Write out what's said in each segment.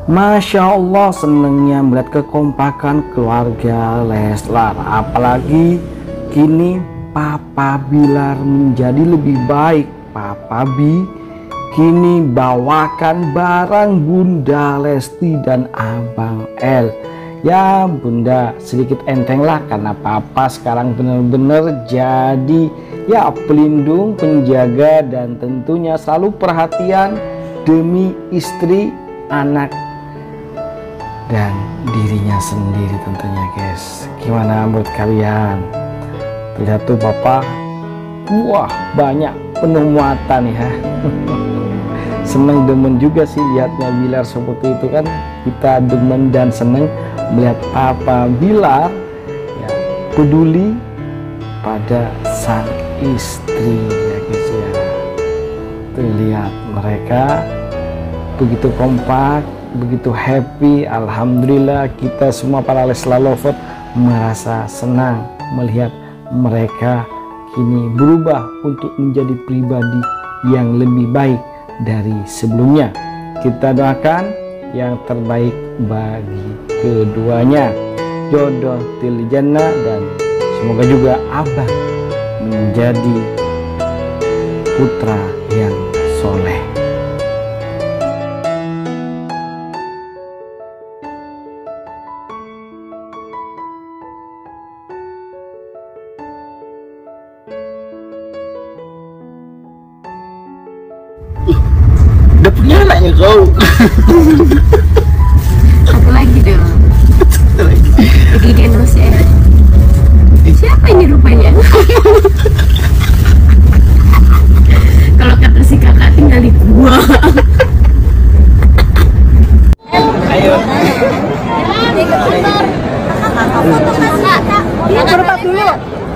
Masya Allah, senengnya melihat kekompakan keluarga Leslar. Apalagi kini Papa Bilar menjadi lebih baik. Papa Bi kini bawakan barang Bunda Lesti dan Abang L. Ya Bunda sedikit enteng lah, karena Papa sekarang benar-benar jadi ya pelindung, penjaga, dan tentunya selalu perhatian demi istri, anak, dan dirinya sendiri tentunya guys. Gimana menurut kalian? Lihat tuh Papa, wah banyak penuh muatan ya. Seneng demen juga sih lihatnya Bilar seperti itu kan. Kita demen dan seneng melihat Papa Bilar ya, peduli pada sang istri ya guys ya. Tuh lihat mereka begitu kompak, begitu happy. Alhamdulillah kita semua para Leslar Lovers merasa senang melihat mereka kini berubah untuk menjadi pribadi yang lebih baik dari sebelumnya. Kita doakan yang terbaik bagi keduanya, jodoh til jannah, dan semoga juga Abang menjadi putra yang soleh. Udah punya anaknya kau. Satu lagi dong. Jadi gendong si Ed. Siapa ini rupanya? Kalau kata si kakak tinggal di gua. Ayo. Dia berempat dulu.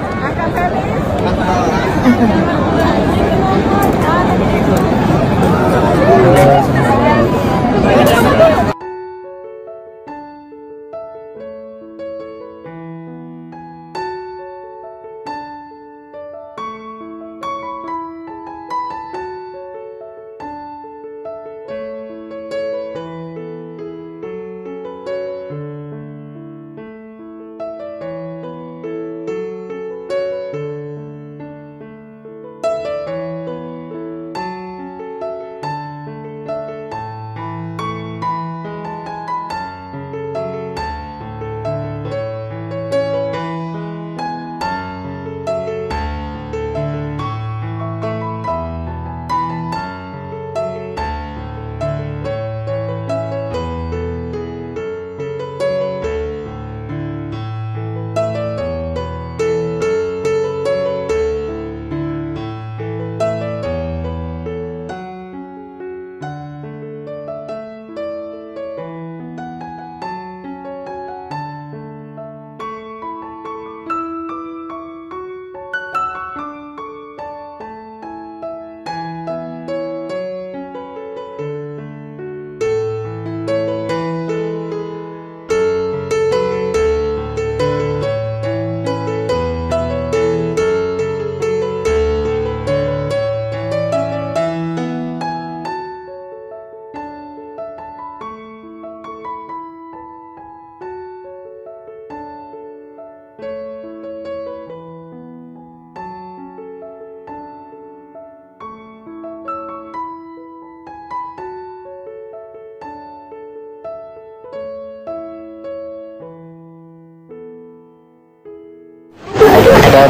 Kita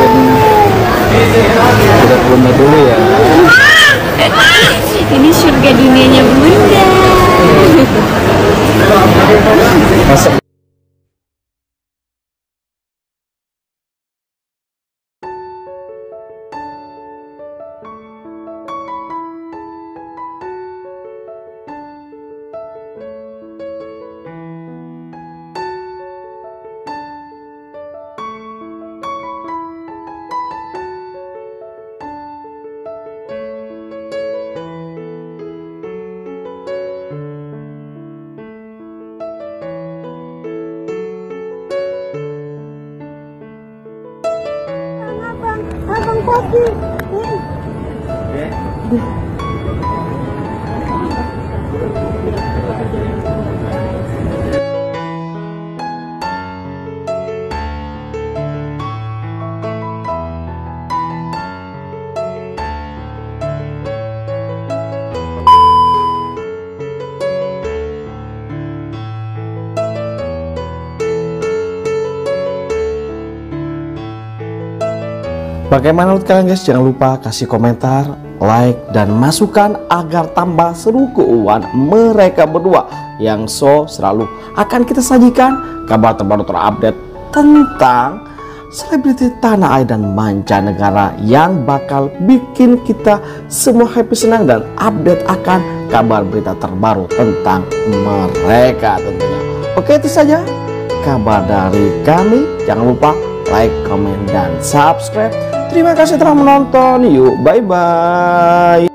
beliin dulu ya. Ini surga dunianya Bunda. Masuk. Abang kopi. Bagaimana menurut kalian guys? Jangan lupa kasih komentar, like, dan masukan agar tambah seru keuangan mereka berdua yang selalu akan kita sajikan kabar terbaru terupdate tentang selebriti tanah air dan mancanegara yang bakal bikin kita semua happy, senang, dan update akan kabar berita terbaru tentang mereka tentunya. Oke, itu saja kabar dari kami. Jangan lupa like, comment, dan subscribe. Terima kasih telah menonton. Yuk, bye-bye.